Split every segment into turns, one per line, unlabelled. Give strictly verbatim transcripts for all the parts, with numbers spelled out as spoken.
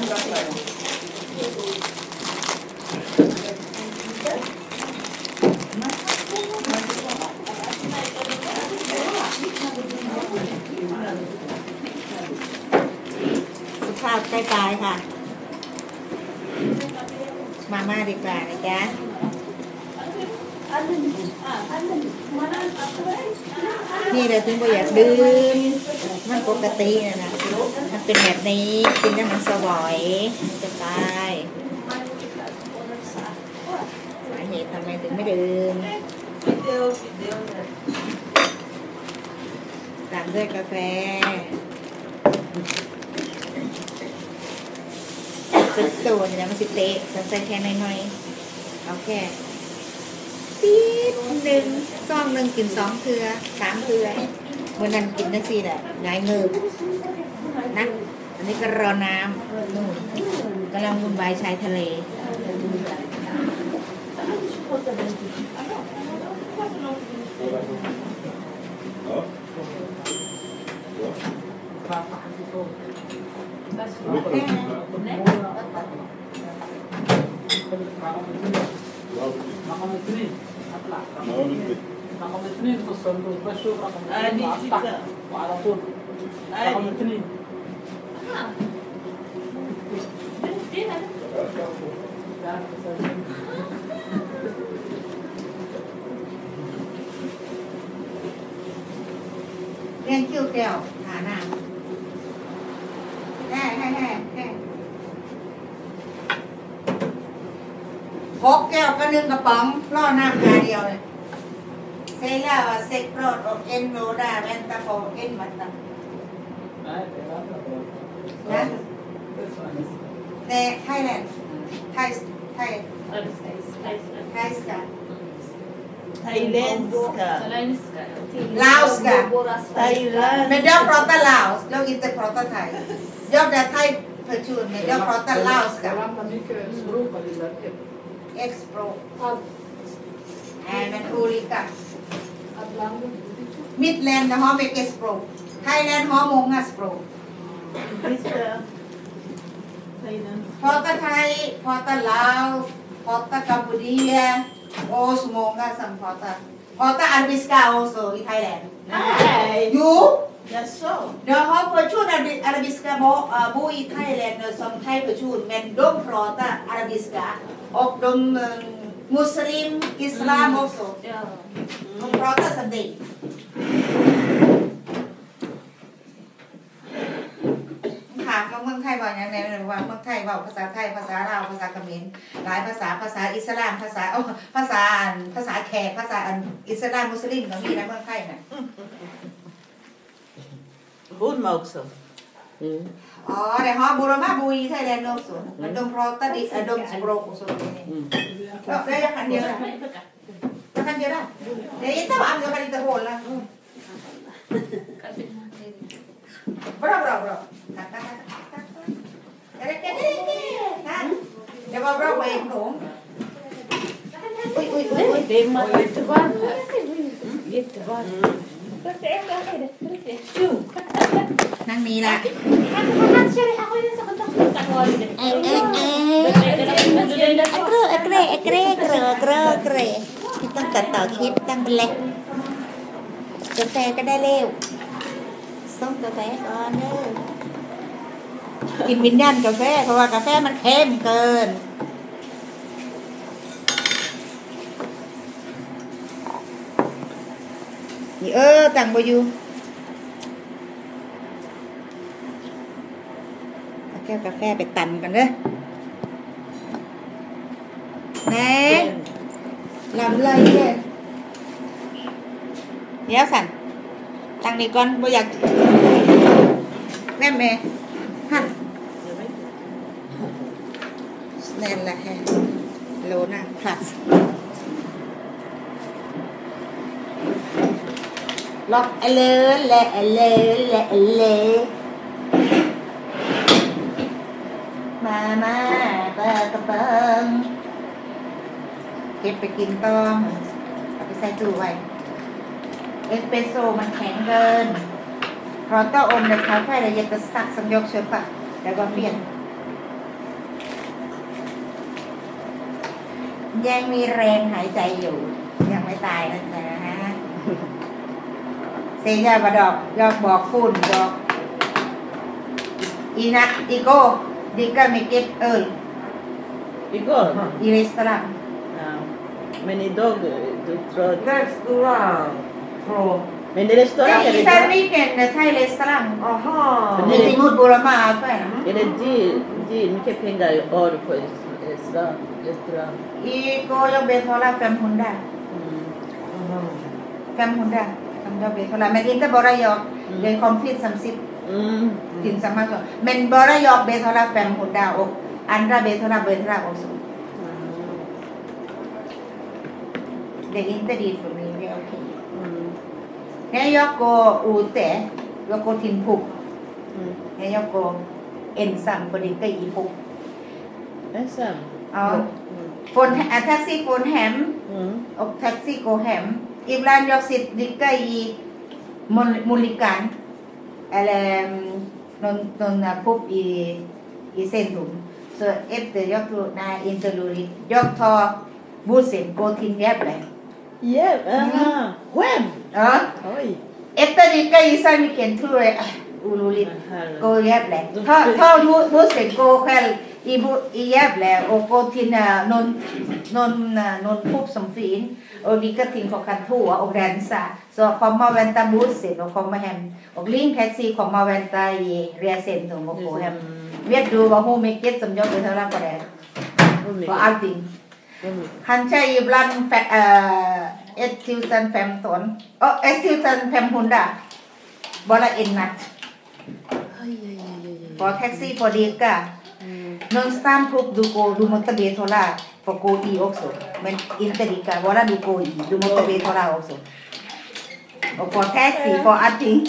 สุภาพใกล้ๆค่ะมาม่าดีกว่านะจ๊ะนี่เราถึงบ่อยากดื่มมันปกตินะนะมันเป็นแบบนี้กินแล้วมันสวยจะตายสาเหตุทำไมถึงไม่ดื่มตามด้วยกาแฟเป็นโซนนะมันสิเตะใส่แค่น้อยๆเอาแค่ปี๊ดหนึ่งซองหนึ่งกินสองเทือสามเทือเมื่อนั้นกินนั่นสิแหละง่ายมือนะอันนี้ก็รอน้ำกำลังวุ่นวายชายทะเล
رقم اثنين في الصندوق بشوف رقم اثنين على طول رقم اثنين
เรียนคิวเดียวหาหน้าแห่แห่แห่แห่หกแก้วก็หนึ่งกระป๋องล่อน้ำกาเดียวเลยเซล่าเซกโรดเอ็นโรดาเวนตาโฟเอ็นมันตานะในไทยแลนด์ไทยไทยไทยสกา
ไทยแลนด์สกา
ลาวสกา
ไทยแลนด์
เมดอพรอตลาวส์แล้วอินเตอร์พรอตไทยยอดแต่ไทยประชุมเมดอพรอตลาวส์กาเอ็กซ์โปรแอนด์คูริกามิดแลนด์นะฮอเมกเอสโปรไทยแลนด์ฮอมงงัสโปรพอตไทยพอตลาวพอตกัมพูชีโอสมงงัสสัมพอตพอตอาร์บิสกาโอโซอีไทยแลนด์ยูเดี๋ยวฮอประชุมอาร์บิสกาโบบูอีไทยแลนด์เนอสมไทยประชุมเมนดงพอตอาร์บิสกาอกดงมุสลิมอิสลามโอโซพอตสันเดย์ถามว่าเมืองไทยว่าอย่างไรว่าเมืองไทยว่าภาษาไทยภาษาลาวภาษาเขมรหลายภาษาภาษาอิสลามภาษาโอ้ภาษาอันภาษาแขกภาษาอันอิสลามมุสลิมก็มีนะเมืองไทยน่ะ
พูดมาockså
อ๋อแต่ฮอบูรมาบุยไทยแลนด์โนสุนมันดมพรอตดิดมสโปรกุสุนนี่ก็ได้ยักษ์เดียวนะยักษ์เดียวนะเดี๋ยวยิ่งถ้าอ่านก็มันจะโหดละบราบราบราตัดตัดตัดตัดเด็กเด็กเด็กตัดเดี๋ยวบราบราเวงหนูอุ้ยอุ้ยอุ้ยอุ้ยเต็มมาเลยทุกวันยี่สิบวันนั่งนี้ละเอ๊ะเอ๊ะเอ๊ะเอ๊ะเกรเกรเกรเกรเกรเกรต้องตัดต่อคลิปตั้งเป็นเล็กกาแฟก็ได้เร็วส่งกาแฟก่อนเด้อกินวิญญาณกาแฟเพราะว่ากาแฟมันเค็มเกินนี่เออตังบอยู่เอาแก้วกาแฟไปตันกันเด้อแน่ลำเลยเลยเดี๋ยวสั่นตังนี้ก่อนบ่อยากแม่แม่ฮะแน่นละแฮะโลน่ะพลัสล็อกเอเลเละเอเลเละเอเลมามาเปิดกระเป๋าเก็บไปกินต้มเอาไปใส่ตู้ไว้เอสเปรสโซ่มันแข็งเกินเพราะต้องอมในคาเฟ่เลยจะสตักสัญญกเชื่อปะแล้วก็เปลี่ยนยังมีแรงหายใจอยู่ยังไม่ตายนะจ๊ะเสียบดอกยอกบอกฝุ่นดอกอีนักอีโก้ดิกาไม่เก็บเออ
Igår?
อีรีสตอรัง
Ja. Men idag, du tror...
Restaurang. Pro.
Men det är
แต่
restaurang
อี
är
สาน
det
วีเกนไทยรีสตอรัง
Aha.
มีติมุดบุรมาแฟน
Är det dyrt? Dyrt? Mycket pengar har du på restaurang? restaurang.
อีโก้ยอกเบทอลาแฟมฮุนดา
Mm.
แฟมฮุนดาทำยอกเบทอลาแม่ดินก็บรายอกเดนคอมพลีทสัมสิบ
Mm.
ถึงสามารถเมนบรายอกเบทอลาแฟมฮุนดาอกอันราเบทอลาเบทอลาอกสุ The internet for me very okay.
Mm.
เนี่ยยอกโกอูเตะยอกโกทินพุก
Mm.
เนี่ยยอกโกเอ็นซัมปดิกอีพุก
Ensam?
อ๋อ
Mm.
โฟนแท็กซี่โฟนแฮม
Mm.
อกแท็กซี่โกแฮมอีบลานยอกสิทธิ์ดิกอีมุลิกันอะไรนนนนพุกอีอีเซนถุม so if the ยอกตัวนาอินเตอร์ลูริยอกทอบูเซนโกทินแยบเลย
Yeah, aha. Skämt?
อ๋อ
Oj.
Efter det kan jag säga mycket tror jag oroligt gå jävla ta ta du du ska gå själv i i jävla och gå till någon någon någon pub som fin och lika till klockan två och rensa så komma och vänta bussen och komma hem och ring taxi komma och vänta i rescentrum och gå hem vet du vad hon mycket som jag betalar på det för allting han säger ibland eh ett tusen femton och ett tusen femhundra bara en natt
Aj, aj, aj, aj, aj.
för taxi för deka någonstans på du går du måste betala för gå i också men inte deka bara du går i du måste betala också och för taxi för allting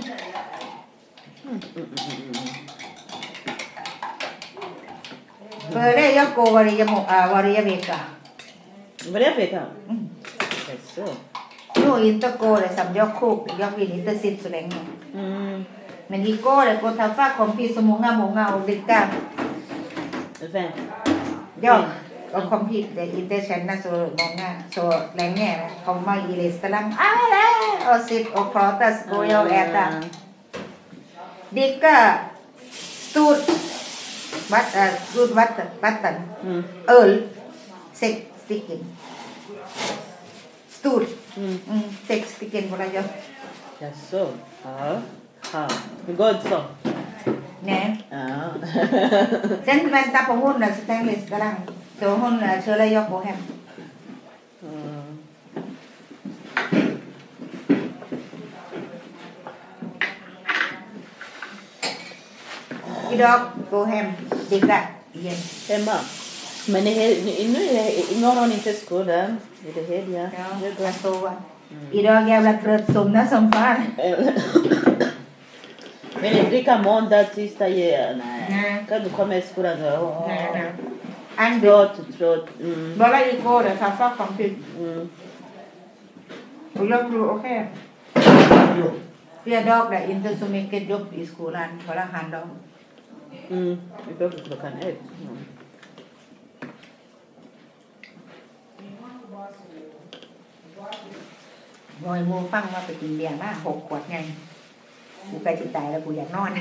för det jag går varje må varje vecka
Vad är det för vecka? Jaså?
nu inte går det som jag kok jag vill inte sitta så länge
Mm.
men igår det går träffa kompis så många många och dricka
Vem?
ja och kompis det inte känna så många så länge komma i restaurang ah och sitta och prata skoja och äta dricka stort vatten stort vatten vatten
Mm.
öl sex stycken stor
Mm.
mm, sex stycken bara jag
Jaså? Ja. Ja. Hur går det så?
nej
Ja.
sen vänta på hon så tänker restaurang så hon kör jag på hem
Mm.
idag gå hem dricka igen
Hemma? Men det är, nu är det, imorgon inte skolan. Är det helg?
ja jag sova idag jävla trött somna som fan
Men det dricka måndag, tisdag, ja. Nej.
Nej.
Kan du komma i skolan då?
nej nej anh
Trött, trött. Mm.
bara igår det träffa kompis
Mm.
och jag tror okej flera dagar inte så mycket jobb i skolan bara hand om
Mm. Vi börjar klockan ett. Mm.
งอยโมฟังว่าไปกินเบียร์มาหกขวดไงกูใกล้จะตายแล้วกูอยากนอน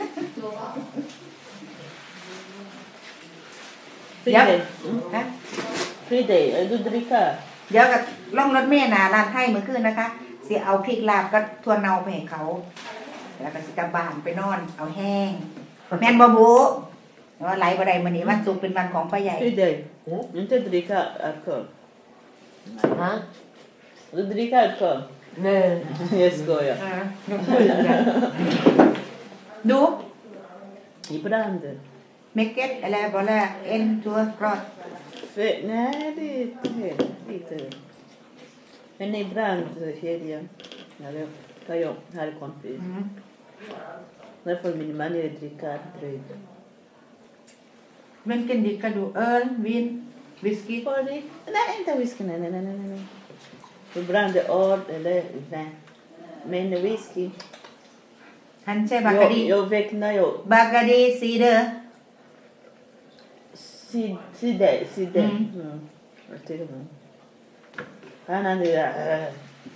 Friday. Mm.
ฮะ
Friday, är du dricka?
เดี๋ยวกับล่องรถเมล์นะร้านไทยเมื่อคืนนะคะสิเอาพริกลาบก็ทวนเนาไปให้เขาแล้วก็สิกลับบ้านไปนอนเอาแห้งแม่นบ่บูว่าไหลบ่ได้มื้อนี้วันศุกร์เป็นวันของป้าใหญ่
Friday.
Mm.
Inte dricka alkohol.
Ha?
Du dricker alkohol?
Nej.
Jag skojar.
อ่าหนูพูดอย่างนั้นดู
Ibland.
เมกเก็ตอะไรบ่ล่ะเอ็นตัวกรอด
Fe- Nej, lite. lite. Men ibland kedjan. Ja, det tar jag. Här är kompis.
อืม
När får min man dricka dryck.
มันกินดิกระดูเอิร์ลวินวิสกี้
Får ni? Nej, inte whisky. Nej, nej, nej, nej, nej. Ibland är öl eller vin. Men whisky.
ฮันใช่บากา
Jag,
ดี
jag väcknar ju.
บากาดีซีเดอร์
Cider, cider.
Mm.
Mm. till och med. Han hade äh,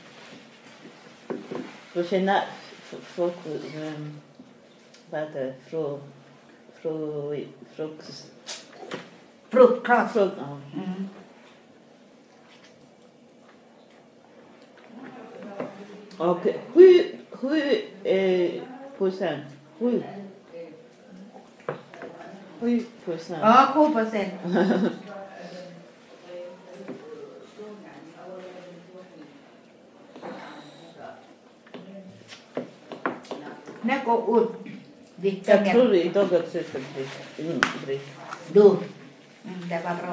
då känner folk um, vad heter det fru fru frukt
frukt cross
frukt ja.
Mm.
Och hur hur eh, procent hur hur procent
อ๋อคู่เปอร์เซ็นต์เนี่ยก็อุดดิจัง
jag
เนี่ย
tror idag också ska bli mm, bli
ดูอืมแต่ว่าเรา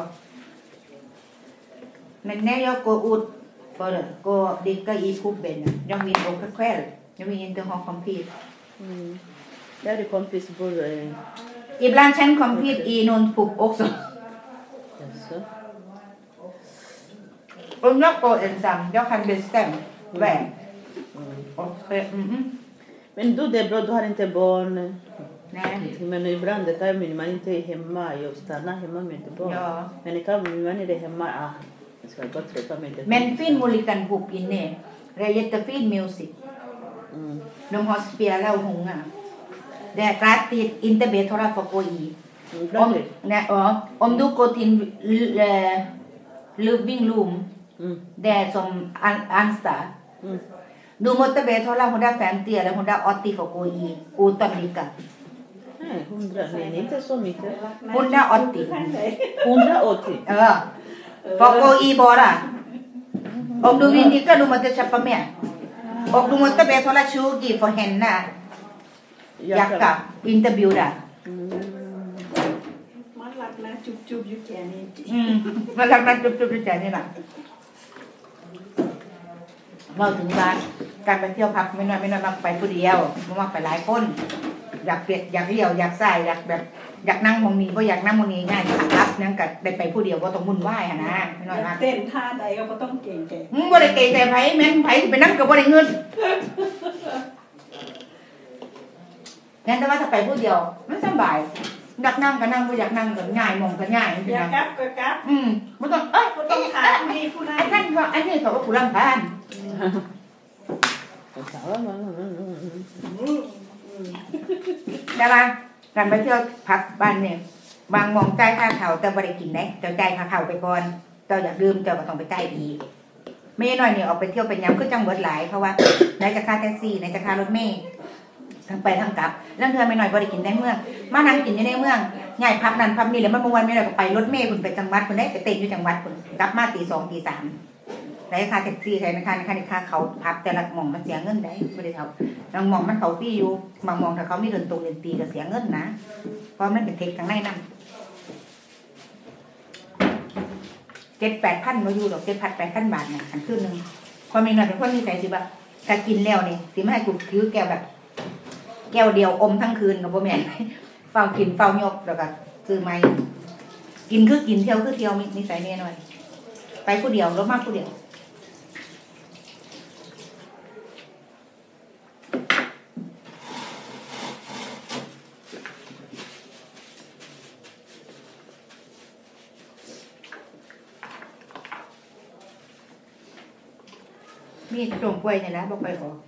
men när jag går ut för gå dricka i puben jag vill åka kväll jag vill inte ha kompis
mm. Jag hade kompis bor eh,
iblandฉัน kompis i någon pub också
alltså
om jag går ensam jag kan bestämma vem och mm.
men då det är bra du har inte barn
nej
men ibland det kan man inte är hemma jag stannar hemma med barn
ja
men det kan man är hemma ah jag ska bara träffa med det
men fin mulikan pub inne det är jättefin musik
mm.
de har spelat hunga det är gratis inte betala för gå i om nej ja om du går till living room
mm.
det är som ansta
mm.
du måste betala hundrafemtio eller hundraåttio för gå i utan dricka
nej hundra nej inte så mycket
hundraåttio
hundraåttio
ja för gå i bara om du vill dricka du måste köpa mer och du måste betala tjugo för henne jacka inte bjuda
มันรักนะจุบๆอยู่แค่นี้
อืมมาทำงานจุบๆอยู่แค่นี้แหละเราถึงว่าการไปเที่ยวพักไม่น้อยไม่น้อยมากไปผู้เดียวไม่มากไปหลายคนอยากเปลี่ยนอยากเลี้ยวอยากใส่อยากแบบอยากนั่งมองนี้ก็อยากนั่งมองนี้ง่ายครับนั่งกับได้ไปผู้เดียวก็ต้องมุ่นไหวฮะนะไม่น้อยมาก
เต้นท่าใดก็บ่ต้องเก่งใจ
อืมบ่ได้เก่งแต่ไผแม่นไผไปนั่งกับบ่ได้เงินงั้นแต่ว่าถ้าไปผู้เดียวมันสบายอยากนั่งก็นั่งบ่อยากนั่งก็ง่ายมองก็ง่าย
อยากกลับก็กลับ
อืมบ่ต้องเอ้ย
บ่ต้องถามมีผู้ใด
ไอ้ท่านว่าอันนี้เขาก็ผู้รำคาญแต่ว่าการไปเที่ยวพักบ้านเนี่ยบางมองใจค่าเขาแต่บ่ได้กินได้เจ้าใจค่าเขาไปก่อนเจ้าอยากดื่มเจ้าก็ต้องไปจ่ายอีกไม่น้อยนี่ออกไปเที่ยวเป็นยามคือจังเบิดหลายเพราะว่าไหนจะค่าแท็กซี่ไหนจะค่ารถเมล์ทั้งไปทั้งกลับแล้วเธอไม่น้อยบ่ได้กินได้เมืองมานั่งกินอยู่ในเมืองง่ายพักนั้นพักนี้แล้วมันเมื่อวันไม่ได้ก็ไปรถเมล์คุณไปจังหวัดคุณได้ไปเต้นอยู่จังหวัดคุณกลับมาตีสองตีสามไหนค่าแท็กซี่ใช่ไหมคะในค่าในค่าเขาพักแต่ละหม่องมันเสียเงินได้ไม่ได้เท่าบางหม่องมันเขาฟรีอยู่บางหม่องถ้าเขามีเดินตรงเดินตีก็เสียเงินนะเพราะมันเป็นเทคข้างในนั่นเจ็ดแปดพันมาอยู่ดอกเจ็ดพันแปดพันบาทเนี่ยอันขึ้นหนึ่งความมีเงินเป็นคนที่ใส่สิบะถ้ากินแล้วเนี่ยสิไม่ให้กูถือแก้วแบบแก้วเดียวอมทั้งคืนกับพ่อแม่เฝ้ากินเฝ้ายกแล้วก็ซื้อไม้กินคือกินเที่ยวคือเที่ยวมีนิสัยเนี่ยหน่อยไปผู้เดียวรถมากผู้เดียวมีจงป่วยเนี่ยนะบอกไปขอ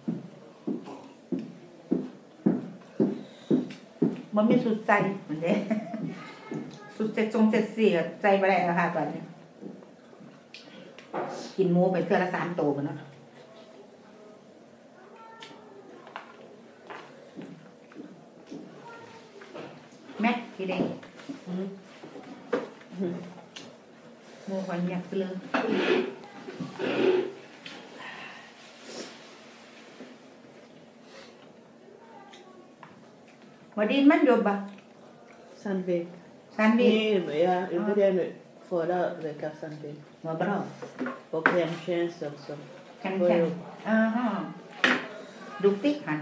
มันมีสุดใจเหมือนเด้สุดเจ็ดจงเจ็ดสี่ใจไปได้แล้วค่ะตอนนี้กินหมูไปเทื่อละสามโตกันเนาะแม่กี่เด้งหมูคนอยากไปเลยวันนี้มันจบปะ
Sandvik.
Sandvik.
Nej, ja, jag började förra veckan Sandvik.
Vad bra.
Och hemtjänst också.
Kan kan. Aha. Duktig han.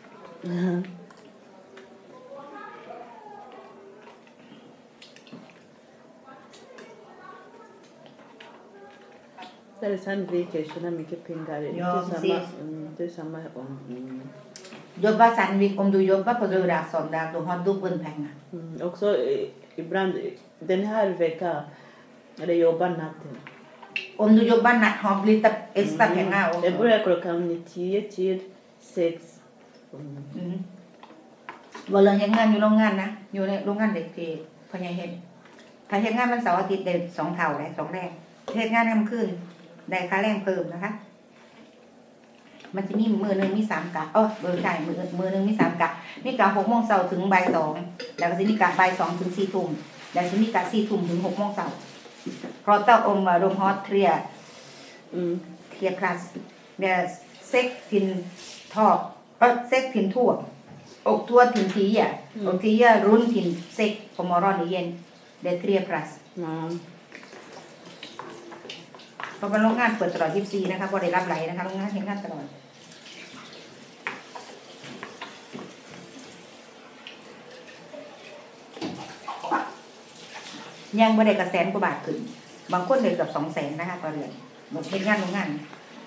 Det är Sandvik, jag tjänar mycket pengar.
Ja,
det är samma,
precis.
mm, det är samma om... Mm.
Jobba Sandvik, om du jobbar på lördag söndag, du har dubbelpengar.
Mm, också eh, ibland, den här veckan, Eller jobbar natten.
Om du jobbar natt har lite extra pengar också.
Det börjar klockan tio till sex.
ว่าเรื่องเฮ็ดงานอยู่โรงงานนะอยู่ในโรงงานเด็กที่พ่อใหญ่เฮ็ดถ้าเฮ็ดงานวันเสาร์อาทิตย์ได้สองเท่าได้สองแรงเฮ็ดงานกลางคืนได้ค่าแรงเพิ่มนะคะมันจะมีมือหนึ่งมีสามกะเออเบอร์ใช่มือมือหนึ่งมีสามกะมีกะหกโมงเช้าถึงบ่ายสองแล้วก็จะมีกะบ่ายสองถึงสี่ทุ่มแล้วจะมีกะสี่ทุ่มถึงหกโมงเช้าเพราะต้องอมรมฮอตเทรียเทียคลาสเนี่ยเซ็กทินทอกเออเซ็กทินทั่วอกทั่วทินทีอ่ะอกทีอ่ะรุ่นทินเซ็กพมรอนเย็นเดเทรียคลาสเพราะว่าโรงงานเปิดตลอดยี่สิบสี่นะคะพอได้รับไหลนะคะโรงงานเห็นงานตลอดยังไม่ได้กระแสนกว่าบาทขึ้นบางคนเลยเกือบสองแสนนะคะต่อเดือนหมดเป็นงานโรงงาน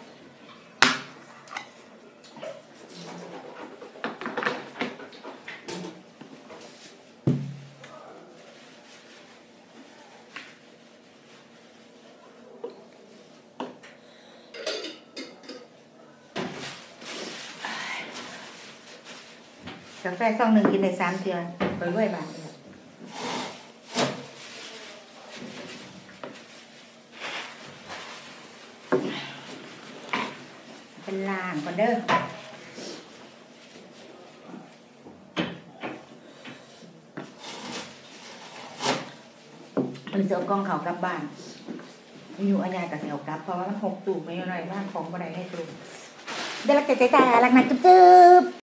กาแฟซองหนึ่งกินได้สามเทือนไปด้วยบาทเป็นล่างก่อนเด้อมันจะเอากล้องเขากลับบ้านอยู่อันยากับเสียวกลับเพราะว่ามันหกตู้ไม่อะไรบ้างของอะไรให้ตู้เดี๋ยวเราจะจ่ายอะไรนะจุ๊บ